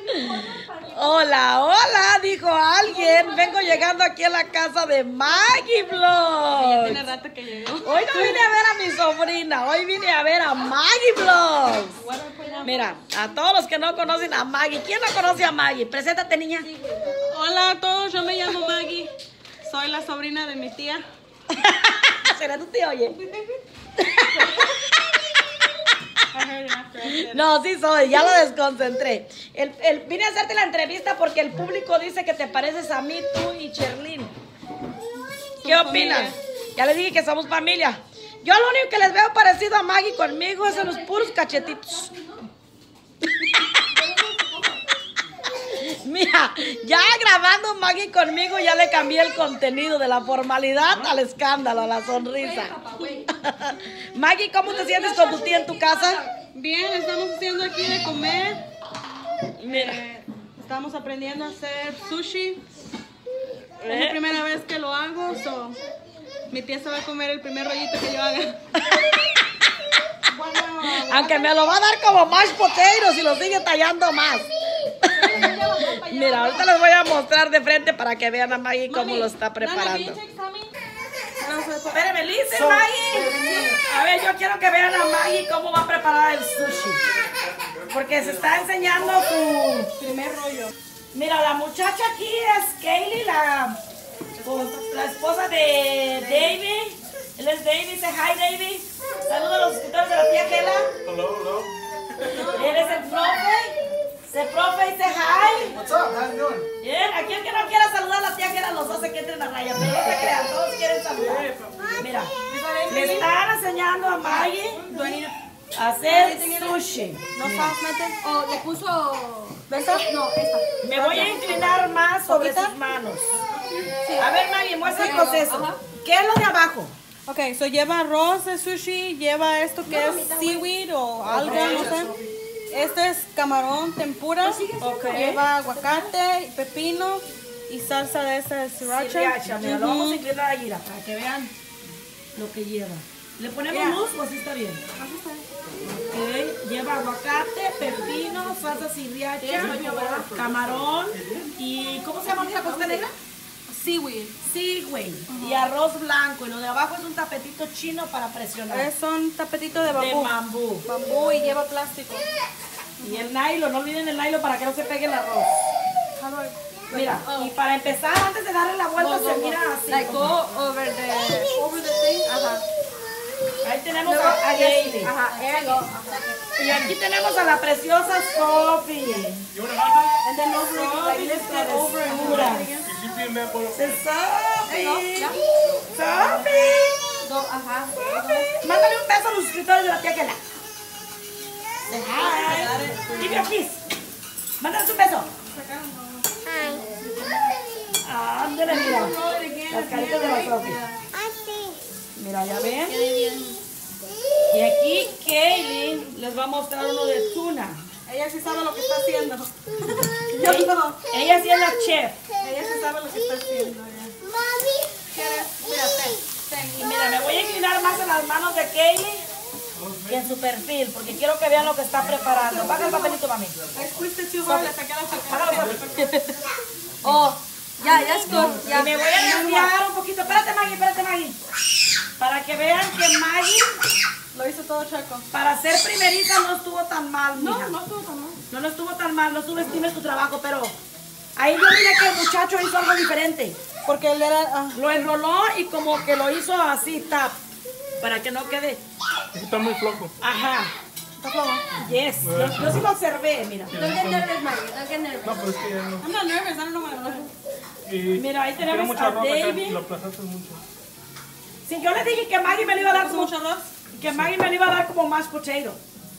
Hola, hola, dijo alguien. Vengo llegando aquí a la casa de Maggie Vlogs. Tiene rato que llegó. Hoy no vine a ver a mi sobrina, hoy vine a ver a Maggie Vlogs. Mira, a todos los que no conocen a Maggie, ¿quién no conoce a Maggie? Preséntate, niña. Hola a todos, yo me llamo Maggie. Soy la sobrina de mi tía. ¿Será tu tío, oye? No, sí soy, ya lo desconcentré. Vine a hacerte la entrevista porque el público dice que te pareces a mí, tú y Cherlyn. ¿Qué opinas? Ya les dije que somos familia. Yo lo único que les veo parecido a Maggie conmigo es en los puros cachetitos. Mira, ya grabando Maggie conmigo ya le cambié el contenido de la formalidad al escándalo, a la sonrisa. Maggie, ¿cómo te sientes con tu tía en tu casa? Bien, estamos haciendo aquí de comer. Mira. Estamos aprendiendo a hacer sushi. Es la primera vez que lo hago, so mi tía se va a comer el primer rollito que yo haga. Aunque me lo va a dar como mashed potatoes y lo sigue tallando más. Mira, ahorita les voy a mostrar de frente para que vean a Maggie cómo lo está preparando. Espérame, listen, Maggie. A ver, yo quiero que vean a Maggie cómo va a preparar el sushi. Porque se está enseñando su Primer rollo. Mira, la muchacha aquí es Kaylee, la esposa de David. Él es David, dice hi David. Saluda a los suscriptores de la tía Kela. Hello, hello. Él es el profe. El profe dice hi. What's up? How you doing? Bien, aquí el que no quiera saludar a la tía Kela los hace que entren a raya. Pero no se crean, todos quieren saludar. Mira, le están enseñando a Maggie a hacer sushi. ¿No sabes meter? ¿O le puso esta? No, esta. Me voy a inclinar más sobre sus manos. A ver, Maggie, muestra el proceso. Ajá. ¿Qué es lo de abajo? Ok, so lleva arroz de sushi, lleva esto que es seaweed o algo, no sé. Este es camarón tempura, lleva aguacate, pepino y salsa de esa de sriracha. Mira, lo vamos a inclinar ahí, mira, para que vean lo que lleva. ¿Le ponemos luz o así está bien? Así está. Ok, lleva aguacate, pepino, salsa sriracha, camarón y ¿cómo se llama la costa negra? Seaweed. Seaweed y arroz blanco. Y lo de abajo es un tapetito chino para presionar. Es un tapetito de De bambú. bambú. Y lleva plástico. Y el nylon, no olviden el nylon para que no se pegue el arroz. Mira, y para empezar, antes de darle la vuelta, se mira así. Like go over the thing. Ajá. Ahí tenemos a Kaylee. Ajá, there you go. Y aquí tenemos a la preciosa Sophie. You want a hot And then over like this over and over Mira. dog? Is she being that boy? Sophie. Yeah. Sophie. Go, ajá. Mándale un beso a los suscriptores de la tía Kela. Say hi. Give me a kiss. Mándale un beso. Ándale, mira. Las caritas de la Sophie. Mira, ya ven. Y aquí Kaylee les va a mostrar uno de tuna. Ella sí sabe lo que está haciendo. Yo no. Ella sí es la chef. Ella sí sabe lo que está haciendo. ¿Quieres? Mira, ten. Y mira, me voy a inclinar más en las manos de Kaylee que en su perfil, porque quiero que vean lo que está preparando. Baja el papelito, mami. I squeezed it too hard, le saqué la Bájalo, chacara. papi. Oh, ya es good. Y me voy a cambiar un poquito. Espérate, Maggie. Para que vean que Maggie, Lo hizo todo chueco. para ser primeriza, no estuvo tan mal, mija. No estuvo tan mal. No estuvo tan mal, no subestimes tu trabajo, pero ahí yo miré que el muchacho hizo algo diferente. Porque él era... Lo enroló y como que lo hizo así, tap, para que no quede. Está muy flojo. Ajá. Está flojo. Yes. Yo sí lo observé, mira. Don't get nervous, Maggie. Don't get nervous. No, pero es que ya no. I'm not nervous. I don't know what I'm doing. Y Mira, ahí tiene tenemos mucha a ropa acá, David. lo aplazaste mucho. Sí, yo le dije que Maggie me lo iba a dar como, ¿Mucho arroz? que Maggie me lo iba a dar como mashed potato.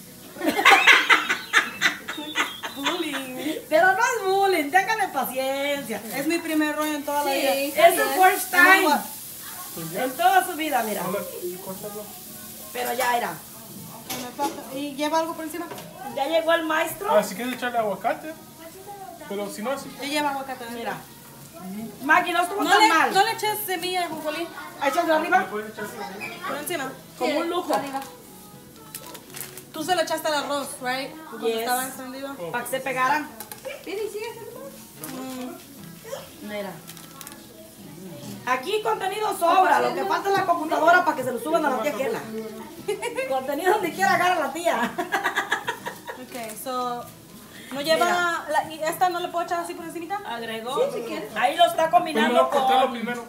Bullying. Pero no es bullying, ténganle paciencia. Es mi primer rollo en toda la vida. Es su first time Pues ya, en toda su vida, mira. ahora córtalo. Pero ya era. ¿Y lleva algo por encima? Ya llegó el maestro. Ah, si quieres echarle aguacate. Pero si no, así. Yo llevo aguacate. Mira. Maggie, no estuvo No tan mal. le eches semilla de jonjolí Échalo arriba Puedes echarse así. por encima. como un lujo. Arriba. Tú se lo echaste al arroz, right? Cuando Yes. estaba encendido. Para que se pegaran. Mira. Aquí contenido sobra, lo que falta es la computadora para que se lo suban a la tía Kela. Contenido donde quiera agarrar a la tía. Ok, so... ¿No lleva... ¿Y esta no le puedo echar así por encima? Agregó. Ahí lo está combinando Cortarlo con... primero.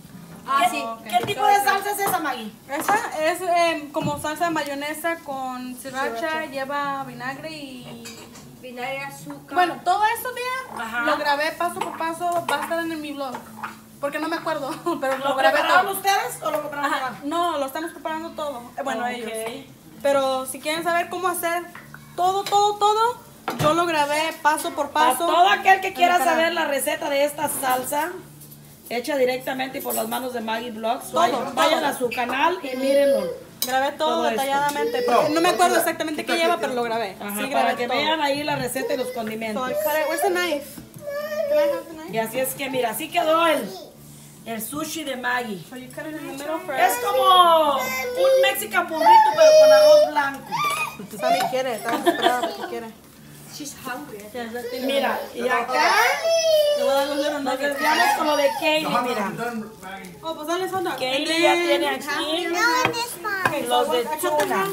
¿Qué tipo de salsa es esa, Maggie? Esa es como salsa de mayonesa con sriracha, lleva vinagre y... Vinagre, azúcar. Bueno, todo esto, tía, Ajá. lo grabé paso por paso, va a estar en mi blog. Porque no me acuerdo, pero ¿Lo lo grabé prepararon todo. ustedes o lo compraron Ajá, acá? no, lo estamos preparando todo. Bueno, Ok. ellos. Pero si quieren saber cómo hacer todo, yo lo grabé paso por Para paso. todo aquel que quiera en el canal. saber la receta de esta salsa, hecha directamente por las manos de Maggie Vlogs, vayan a su canal y mírenlo. Grabé todo Todo esto. detalladamente. Porque no me acuerdo exactamente qué lleva, pero lo grabé. Ajá, Sí, para grabé que todo. vean ahí la receta y los So condimentos. I cut it. Where's the knife? Can I have the knife? Y así es que mira, así quedó el sushi de Maggie. So you cut it in the middle first. Es como un mexican burrito pero con arroz blanco. Sammy quiere, está desesperada porque quiere. She's hungry. Mira, y acá Le voy a dar los little nos nuggets. desviamos con lo de Kaylee, mira. Oh, pues dale soda. Kaylee ya tiene aquí los de tuna.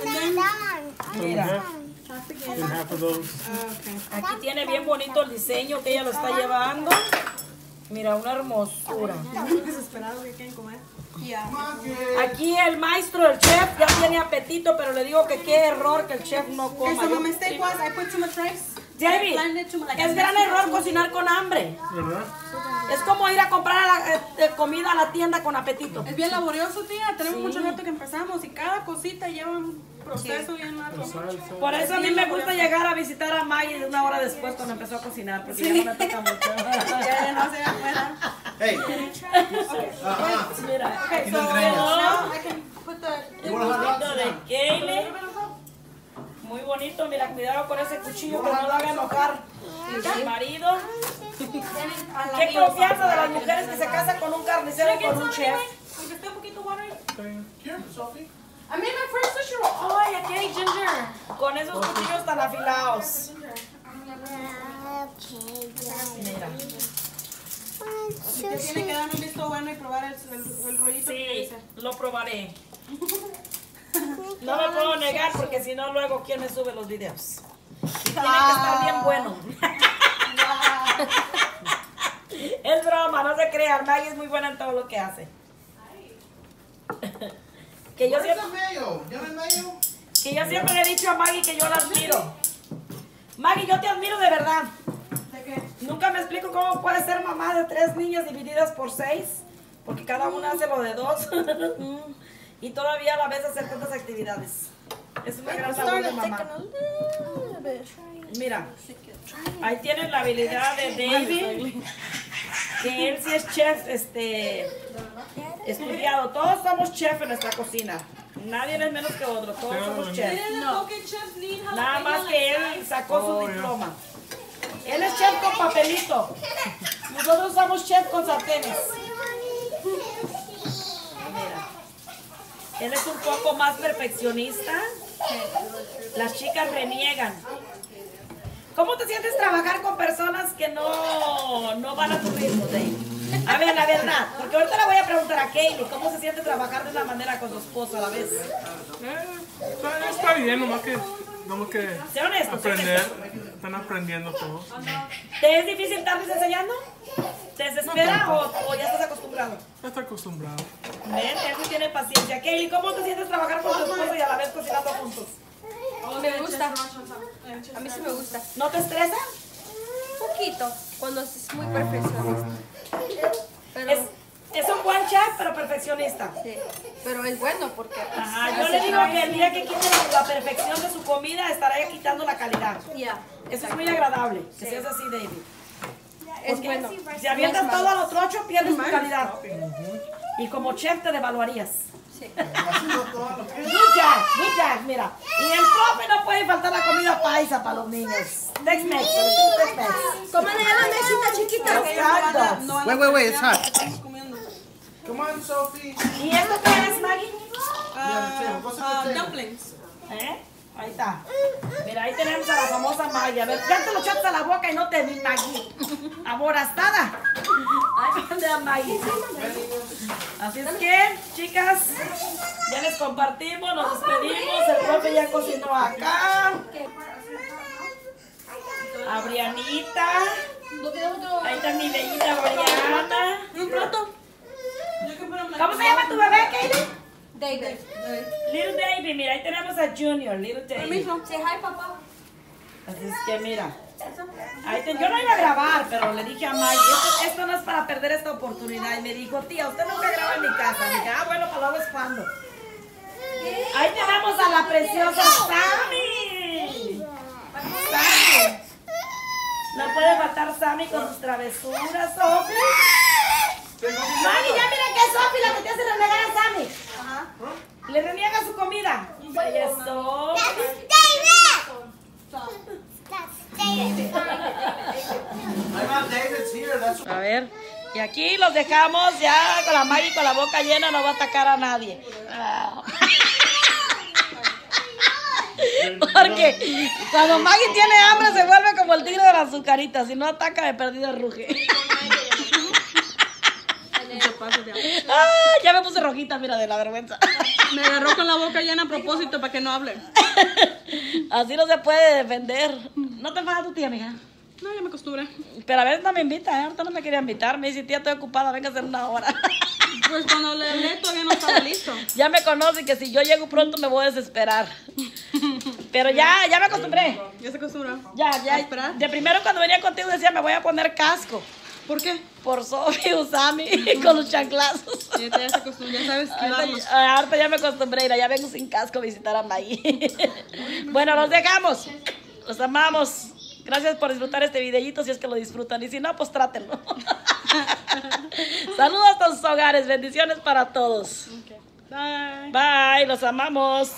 Mira, And half of those. aquí tiene bien bonito el diseño que ella lo está llevando. Mira, una hermosura. Desesperado que quieren comer. Yeah. Aquí el maestro, el chef, ya tiene apetito, pero le digo que qué error que el chef no Okay, coma. so my mistake was I put too much rice. David, I blended too much, like, es gran error cocinar con hambre. ¿Verdad? Es como ir a comprar comida a la tienda con apetito. Es bien laborioso, tía. Tenemos mucho rato que empezamos y cada cosita lleva un proceso bien largo. Salsa. Por eso a mí me gusta llegar a visitar a Maggie una hora después cuando empezó a cocinar, porque ya no me toca mucho. Ya no se afuera. Hey, Mira, Okay, so quedó now I can put the... you want a hot bonito dog? de Kaylee. Muy bonito, mira, cuidado con ese cuchillo que no lo haga enojar mi marido. Qué confianza de las mujeres que se casan con un carnicero y con un chef. Aunque esté un poquito watery. Here, Sophie. I made my first sushi roll. Ay, aquí hay ginger. Con esos cuchillos tan afilados. Mira. Así que tiene que dar un visto bueno y probar el rollito que Sí, dice. lo probaré. No me puedo negar porque si no luego quién me sube los videos. Y tiene que estar bien bueno. Es broma, no se crean. Maggie es muy buena en todo lo que hace. Que yo Where's siempre, the mayo? You want mayo? que yo siempre le he dicho a Maggie que yo la admiro. Maggie, yo te admiro de verdad. ¿De qué? Nunca me explico cómo puede ser mamá de 3 niñas divididas por 6, porque cada una hace lo de 2 y todavía a la vez hacer tantas actividades. Es una gran labor de mamá. Mira, ahí tienen la habilidad de David, que él sí es chef, estudiado. Todos somos chef en nuestra cocina. Nadie es menos que otro, todos somos chef. Nada más que él sacó su diploma. Él es chef con papelito. Nosotros somos chef con sartenes. Mira. Él es un poco más perfeccionista. Las chicas reniegan. ¿Cómo te sientes trabajar con personas que no van a tu ritmo, Dave? A ver, la verdad. Porque ahorita le voy a preguntar a Kaylee cómo se siente trabajar de una manera con su esposo a la vez. Está bien, nomás que Sé honesto, sé aprender. honesto. Están aprendiendo todos. ¿Te es difícil estarles enseñando? ¿Te desespera o ya estás acostumbrado? Ya está acostumbrado. Ven, él sí tiene paciencia. Kaylee, ¿cómo te sientes trabajar con tu esposo y a la vez cocinando juntos? Me gusta. A mí sí me gusta. ¿No te estresa? Un poquito. Cuando es muy perfeccionista. Pero, Es un buen chef, pero perfeccionista. sí, pero es bueno porque... Ajá, yo le digo que el día que quite la perfección de su comida, estará ya quitando la calidad. Ya. Eso es muy agradable, que seas así, David. Es bueno. Si avientas todo a lo trocho, pierdes tu calidad. Y como chef te devaluarías. Sí. Good job, mira. Y el profe no puede faltar la comida paisa para los niños. Tex-Mex, Tex-Mex. Coman allá la mesita chiquita. Exacto. Wait, it's hot. Estamos comiendo. Come on, Sophie. ¿Y esto qué es, Maggie? Dumplings. ¿Eh? Ahí está. Mira, ahí tenemos a la famosa Maggie. A ver, ya te lo echaste a la boca y no te vi, Maggie. Aborazada. Ay, mande a Maggie. Así es que, chicas, ya les compartimos, nos despedimos. El profe ya cocinó acá. A Brianita. Ahí está mi bellita Briana. Un plato. ¿Cómo se llama tu bebé, Katie? David. Little David, mira, ahí tenemos a Junior, Little David. Say hi, papá. Así es que mira, yo no iba a grabar, pero le dije a Maggie, esto no es para perder esta oportunidad. Y me dijo, tía, usted nunca graba en mi casa. Le dije, bueno, para luego es cuando. Ahí tenemos a la preciosa Sammy. Sammy. No puede faltar Sammy con sus travesuras, Sophie. Maggie, ya mira que es Sophie la que te hace renegar a Sammy. Ajá. Le reniega su comida. Ella es Sophie. David's here. That's A ver, y aquí los dejamos ya con la Maggie con la boca llena, no va a atacar a nadie. Porque cuando Maggie tiene hambre se vuelve como el tigre de las azucaritas. Si no ataca, de perdido ruge. Ya me puse rojita, mira, de la vergüenza. Me agarró con la boca llena a propósito para que no hable. Así no se puede defender. ¿No te enfadas tu tía, amiga? No, ya me acostumbré. Pero a veces no me invita, ahorita no me quería invitar. Me dice, tía, estoy ocupada, venga a hacer una hora. Pues cuando le hablé todavía no estaba listo. Ya me conocen que si yo llego pronto me voy a desesperar. Pero ya me acostumbré. Ya se acostumbró. Ya. ¿Esperar? De primero cuando venía contigo decía, me voy a poner casco. ¿Por qué? Por Sophie, Usami, con los chanclazos. Ya se acostumbró, ya sabes que vamos. Ahorita ya me acostumbré, mira, ya vengo sin casco a visitar a Maggie. Bueno, los dejamos. Los amamos. Gracias por disfrutar este videíto, si es que lo disfrutan. Y si no, pues trátenlo. Saludos a sus hogares. Bendiciones para todos. Okay. Bye. Bye. Los amamos.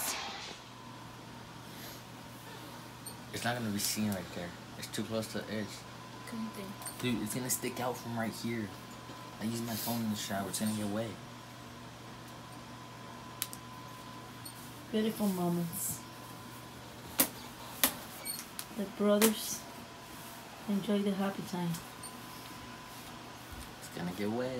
It's not gonna be seen right there. It's too close to the edge. Dude, it's gonna stick out from right here. I use my phone in the shower. It's gonna get wet. Beautiful moments. The brothers enjoy the happy time. It's gonna get wet.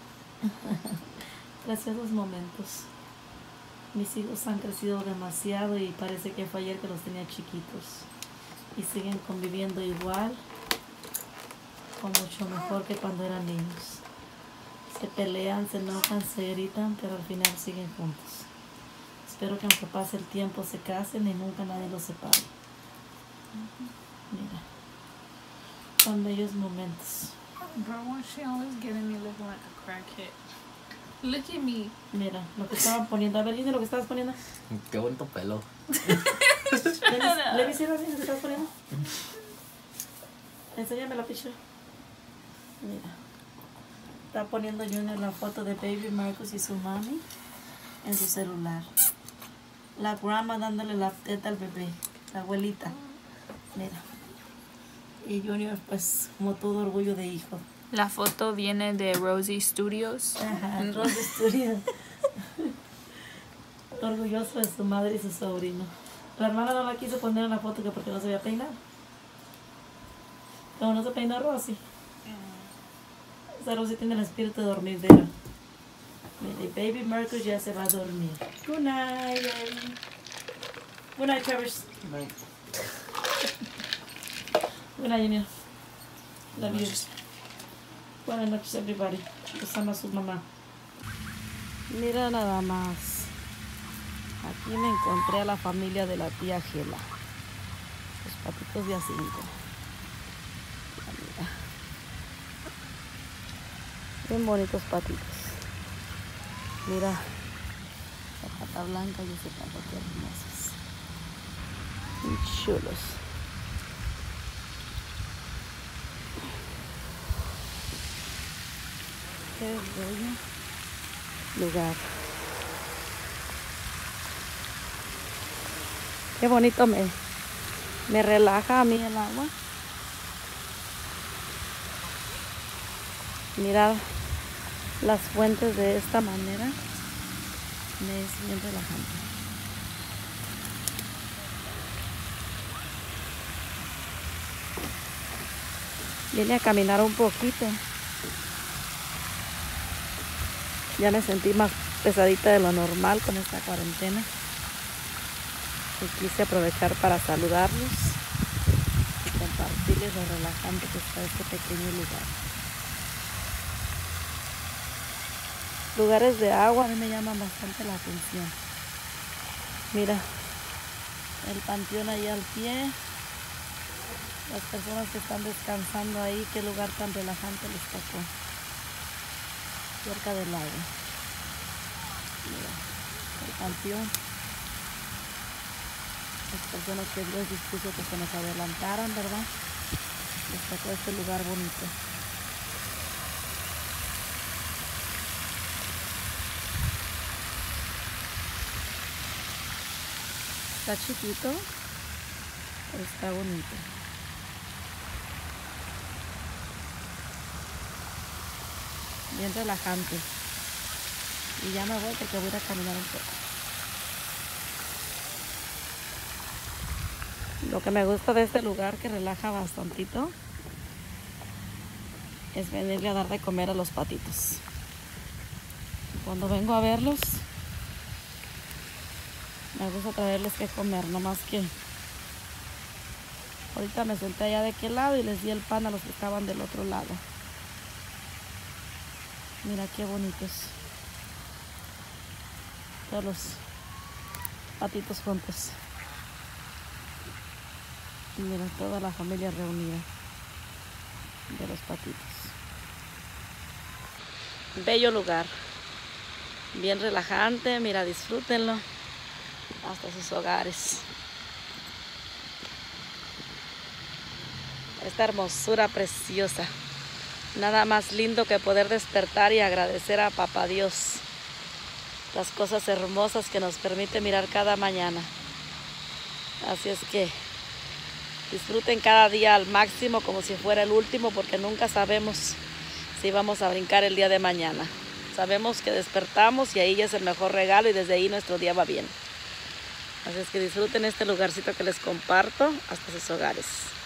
Preciosos momentos. Mis hijos han crecido demasiado y parece que fue ayer que los tenía chiquitos. Y siguen conviviendo igual o mucho mejor que cuando eran niños. Se pelean, se enojan, se gritan, pero al final siguen juntos. Espero que aunque pase el tiempo se casen y nunca nadie los separe. Mira, son bellos momentos. Bro, why is she always getting me looking like a crackhead? Look at me. Mira, lo que estaban poniendo. A ver, dice lo que estabas poniendo. Qué bonito pelo. ¿Le hicieron así lo que estabas poniendo? Enséñame la picture. Mira. Está poniendo Junior la foto de Baby Marcus y su mami en su celular. La grandma dándole la teta al bebé. La abuelita. Mira. Y Junior, pues, como todo orgullo de hijo. La foto viene de Rosie Studios. Ajá, Rose Studio. Orgulloso de su madre y su sobrino. La hermana no la quiso poner en la foto que porque no se había peinado. Como no se peinó Rosy. Esa Rosy tiene el espíritu de dormidera. Mira, y Baby Marcus ya se va a dormir. Good night. Good night, Travers. Good night, Junior. Love you. Buenas noches, everybody. Los ama su mamá. Mira nada más. Aquí me encontré a la familia de la tía Gela. Los patitos de A5. Mira. Bien bonitos patitos. Mira. La pata blanca y ese pato que hermosos. Muy chulos. Qué bello lugar. Qué bonito me relaja a mí el agua. Mirar las fuentes de esta manera me es bien relajante. Vine a caminar un poquito. Ya me sentí más pesadita de lo normal con esta cuarentena. Y quise aprovechar para saludarlos y compartirles lo relajante que está este pequeño lugar. Lugares de agua a mí me llaman bastante la atención. Mira, el panteón ahí al pie. Las personas que están descansando ahí, qué lugar tan relajante les tocó. Cerca del lago. Mira, el panteón. Las personas que Dios dispuso que se nos adelantaran, ¿verdad? Les tocó este lugar bonito. Está chiquito, pero está bonito. Bien relajante. Y ya me voy porque voy a ir a caminar un poco. Lo que me gusta de este lugar, que relaja bastantito, es venirle a dar de comer a los patitos. Cuando vengo a verlos, me gusta traerles que comer, no más que ahorita me senté allá de aquel lado y les di el pan a los que estaban del otro lado. Mira qué bonitos. Todos los patitos juntos. Y mira, toda la familia reunida de los patitos. Bello lugar. Bien relajante. Mira, disfrútenlo hasta sus hogares. Esta hermosura preciosa. Nada más lindo que poder despertar y agradecer a Papá Dios las cosas hermosas que nos permite mirar cada mañana. Así es que disfruten cada día al máximo como si fuera el último, porque nunca sabemos si vamos a brincar el día de mañana. Sabemos que despertamos y ahí ya es el mejor regalo y desde ahí nuestro día va bien. Así es que disfruten este lugarcito que les comparto hasta sus hogares.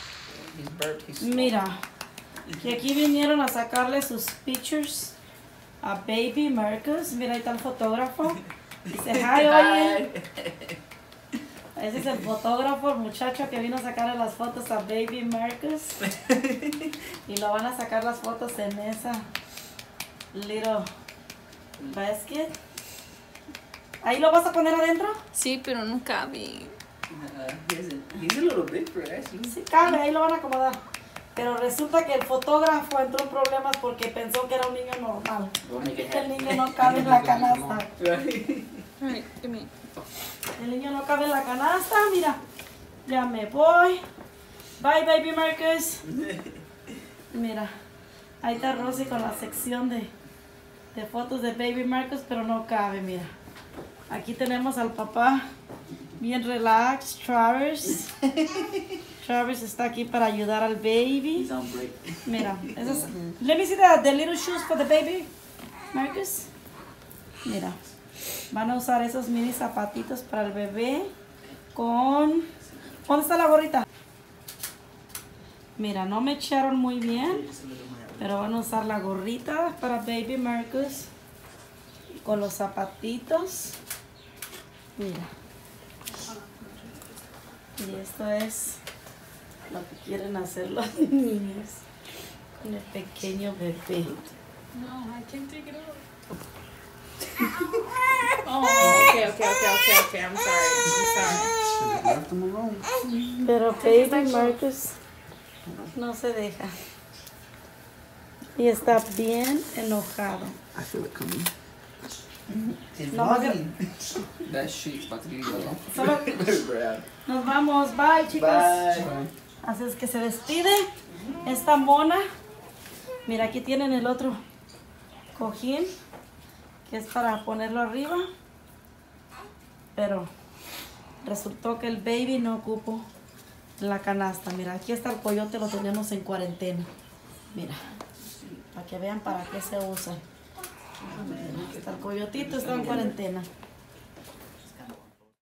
Mira, que aquí vinieron a sacarle sus pictures a Baby Marcus. Mira, ahí está el fotógrafo. Dice hi, oye. Ese es el fotógrafo, el muchacho que vino a sacarle las fotos a Baby Marcus. Y lo van a sacar las fotos en esa little basket. ¿Ahí lo vas a poner adentro? Sí, pero no cabe. He's a little big for us. Sí, cabe, ahí lo van a acomodar. Pero resulta que el fotógrafo entró en problemas porque pensó que era un niño normal. Lo único es que el niño no cabe en la canasta. Alright, give me. El niño no cabe en la canasta, mira. Ya me voy. Bye, Baby Marcus. Mira, ahí está Rosy con la sección de fotos de Baby Marcus, pero no cabe, mira. Aquí tenemos al papá bien relax, Travis. Travis está aquí para ayudar al baby. Mira, esos, let me see the little shoes for the baby, Marcus. Mira, van a usar esos mini zapatitos para el bebé con... ¿Dónde está la gorrita? Mira, no me echaron muy bien, pero van a usar la gorrita para Baby Marcus con los zapatitos. Mira. Y esto es lo que quieren hacer los niños con el pequeño bebé. No, I can't take it off. Oh, okay. I'm sorry. Pero Baby Marcus no se deja. Y está bien enojado. I feel it coming. It's No, vlogging. That shit's about to be yellow. Solo- Nos vamos. Bye, chicos. Bye. Así es que se despide esta mona. Mira, aquí tienen el otro cojín, que es para ponerlo arriba. Pero resultó que el baby no ocupó la canasta. Mira, aquí está el coyote, lo tenemos en cuarentena. Mira, para que vean para qué se usa. Aquí está el coyotito, está en cuarentena.